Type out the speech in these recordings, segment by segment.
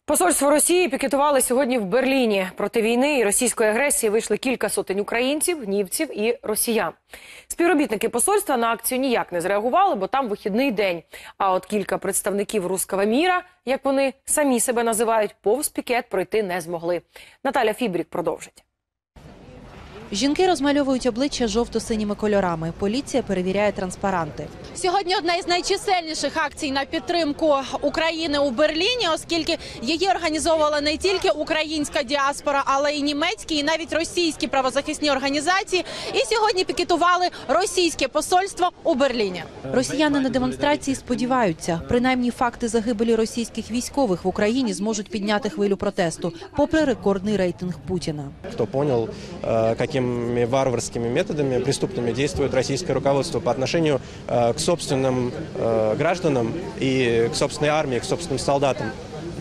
Посольство Росії пікетували сьогодні в Берліні. Проти війни і російської агресії вийшли кілька сотень українців, німців і росіян. Співробітники посольства на акцію ніяк не зреагували, бо там вихідний день. А от кілька представників «Русского міра», як вони самі себе називають, повз пікет пройти не змогли. Наталя Фібрік продовжить. Жінки розмальовують обличчя жовто-синіми кольорами. Поліція перевіряє транспаранти. Сьогодні одна із найчисельніших акцій на підтримку України у Берліні, оскільки її організовувала не тільки українська діаспора, але й німецькі, і навіть російські правозахисні організації. І сьогодні пікетували російське посольство у Берліні. Росіяни на демонстрації сподіваються, принаймні факти загибелі російських військових в Україні зможуть підняти хвилю протесту, попри рекордний рейтинг Путіна. Кто понял, какими варварскими методами, преступными действует российское руководство по отношению к собственным гражданам и к собственной армии, к собственным солдатам.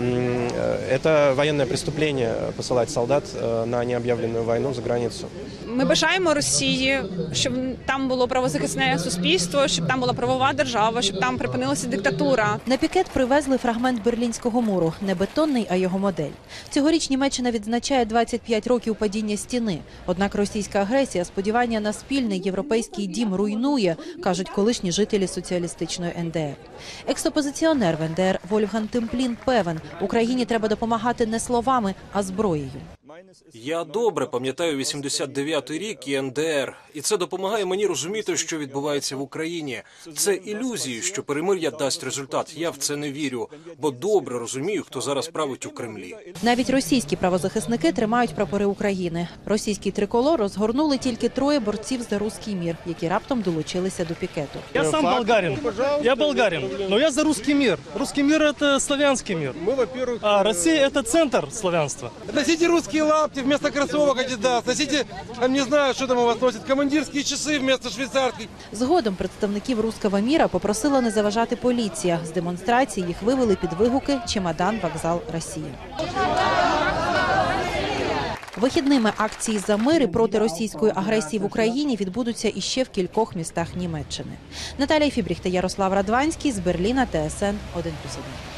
Это военное преступление посылать солдат на необъявленную войну за границу. Ми бажаємо Росії, щоб там було правозахисне суспільство, щоб там була правова держава, щоб там припинилася диктатура. На пікет привезли фрагмент Берлінського муру. Не бетонний, а його модель. Цьогоріч Німеччина відзначає 25 років падіння стіни. Однак російська агресія сподівання на спільний європейський дім руйнує, кажуть колишні жителі соціалістичної НДР. Екс-опозиціонер в НДР Вольфганг Темплін певен, Україні треба допомагати не словами, а зброєю. Я добре пам'ятаю 89-й рік і НДР. І це допомагає мені розуміти, що відбувається в Україні. Це ілюзії, що перемир'я дасть результат. Я в це не вірю, бо добре розумію, хто зараз править у Кремлі. Навіть російські правозахисники тримають прапори України. Російський триколор розгорнули тільки троє борців за «Русский мир», які раптом долучилися до пікету. Я сам болгарин. Я болгарин, но я за русский мир. Русский мир – это славянский мир. А Россия – это центр славянства. Носите русские лапти вместо кроссовок Adidas. Носите, не знаю, что там у вас носят, командирские часы вместо швейцарских. Згодом представників «Русского міра» попросила не заважати поліція. З демонстрації їх вивели під вигуки «Чемодан, вокзал, Росія». Вихідними акції за мир і проти російської агресії в Україні відбудуться іще в кількох містах Німеччини. Наталя Фібріх та Ярослав Радванський з Берліна, ТСН 1+1.